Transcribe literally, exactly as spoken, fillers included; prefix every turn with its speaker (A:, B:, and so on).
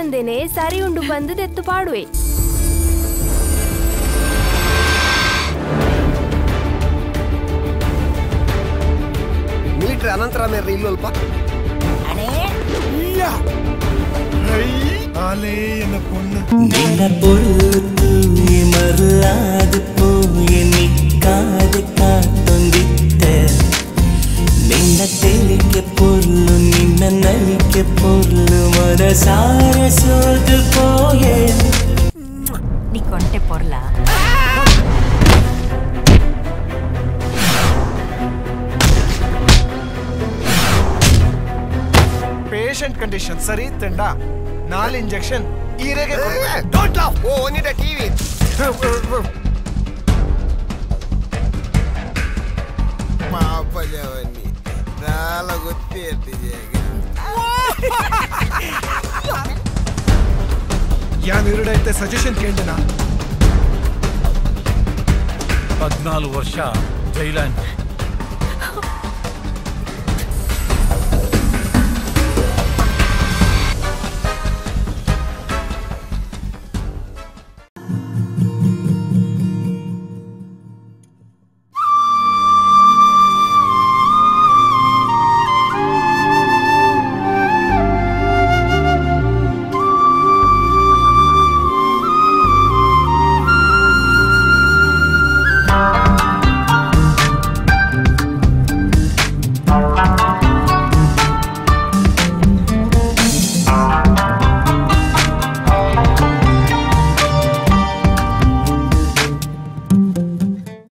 A: ಮುಂದೆನೆ ಸರಿ ಉಂಡು ಬಂದು ದೆತ್ತು ಪಾಡುವೆ.
B: ಮೀಟ್ರ್ ಅನಂತರಾಮ ಇಲ್ಲಲ್ಪ
C: നിന്ന പൊറുത്തു മറുവാത് പോയി നിൽക്കാതെ കാത്തൊണ്ടിട്ട് നിന്ന തെളിക്ക് പൊരുളു നിന്ന നലിക്ക് പൊരുളു മനസാര സോത് പോയേ
D: നീ കൊണ്ടേ പൊരുള
E: ಪೇಷಂಟ್ ಕಂಡೀಷನ್ ಸರಿ ತಂಡ ನಾಲ್ ಇಂಜೆಕ್ಷನ್ ಈರೆಗೆ
B: ಡೋಂಟ್ ಲಾಫ್ ಓ ಓನ್ಲಿ ದ ಟಿವಿ ಮಾಪಜವನಿ ನಾಲ ಗೊತ್ತಿ ಎತ್ತಿಗೆ
E: ಯಾನ್ ಇರುಡೈತೆ ಸಜೆಷನ್ ಕೇಳಿದನಾ
F: ಹದಿನಾಲ್ಕು ವರ್ಷ ಜೈಲನ್